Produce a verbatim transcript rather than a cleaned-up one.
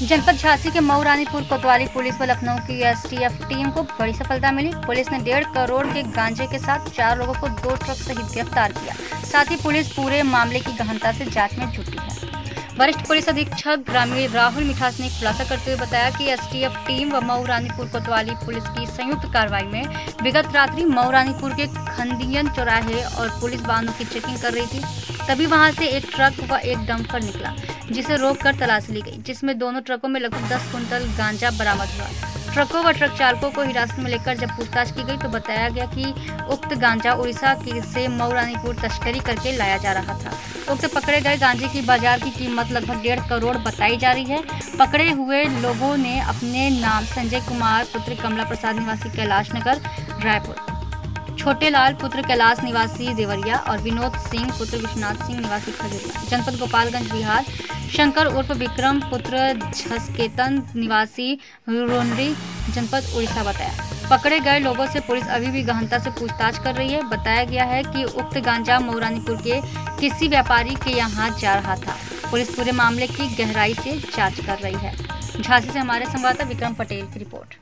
जनपद झांसी के मऊ रानीपुर कोतवाली पुलिस व लखनऊ की एसटीएफ टीम को बड़ी सफलता मिली। पुलिस ने डेढ़ करोड़ के गांजे के साथ चार लोगों को दो ट्रक सहित गिरफ्तार किया। साथ ही पुलिस पूरे मामले की गहनता से जांच में जुटी है। वरिष्ठ पुलिस अधीक्षक ग्रामीण राहुल मिठास ने खुलासा करते हुए बताया कि एसटीएफ टीम व मऊ रानीपुर कोतवाली पुलिस की संयुक्त कार्रवाई में विगत रात्रि मऊ रानीपुर के खंडियन चौराहे और पुलिस वाहनों की चेकिंग कर रही थी। तभी वहां से एक ट्रक व एक डंपर निकला, जिसे रोककर तलाशी ली गई, जिसमें दोनों ट्रकों में लगभग दस कुंटल गांजा बरामद हुआ। ट्रकों व ट्रक चालकों को हिरासत में लेकर जब पूछताछ की गई तो बताया गया कि उक्त गांजा उड़ीसा से मऊ रानीपुर तस्करी करके लाया जा रहा था। उक्त पकड़े गए गांजे की बाजार की कीमत लगभग डेढ़ करोड़ बताई जा रही है। पकड़े हुए लोगों ने अपने नाम संजय कुमार पुत्र कमला प्रसाद निवासी कैलाश नगर रायपुर, छोटे लाल पुत्र कैलाश निवासी देवरिया और विनोद सिंह पुत्र विश्वनाथ सिंह निवासी खजुरिया, जनपद गोपालगंज बिहार, शंकर उर्फ विक्रम पुत्र झसकेतन निवासी रोनरी, जनपद उड़ीसा बताया। पकड़े गए लोगों से पुलिस अभी भी गहनता से पूछताछ कर रही है। बताया गया है कि उक्त गांजा मऊ रानीपुर के किसी व्यापारी के यहां जा रहा था। पुलिस पूरे मामले की गहराई से जांच कर रही है। झांसी से हमारे संवाददाता विक्रम पटेल की रिपोर्ट।